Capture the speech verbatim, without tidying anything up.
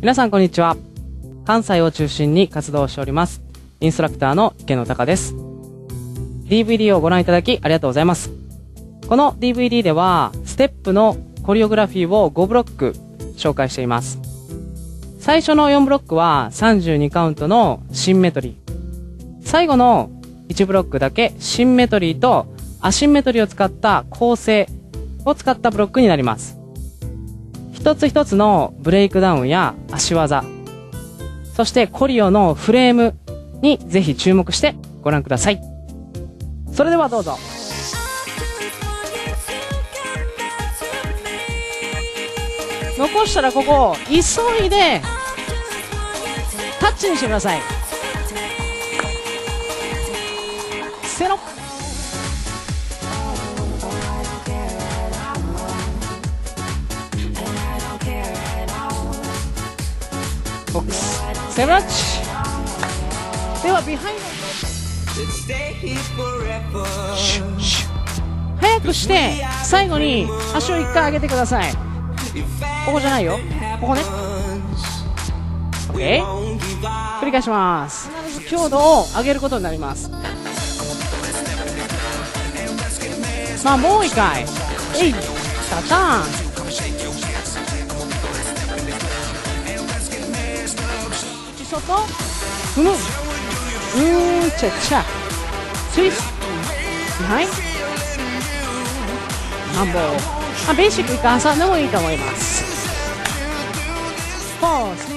皆さんこんにちは。関西を中心に活動しておりますインストラクターの池野隆です。 ディーブイディー をご覧いただきありがとうございます。この ディーブイディー ではステップのコリオグラフィーをごブロック紹介しています。最初のよんブロックはさんじゅうにカウントのシンメトリー、最後のいちブロックだけシンメトリーとアシンメトリーを使った構成を使ったブロックになります。一つ一つのブレイクダウンや足技、そしてコリオのフレームにぜひ注目してご覧ください。それではどうぞ。残したらここ急いでタッチにしてください。せの。ボックスセブラッチではビハインドシュッシュッ早くして最後に足を一回上げてください。ここじゃないよ、ここね。 OK、 繰り返します。必ず強度を上げることになります。まあもう一回えいタターン外踏む、うーんちゃちゃスイスビハインドマンボウ、まあ、ベーシックいっかい挟んでもいいと思います。フォース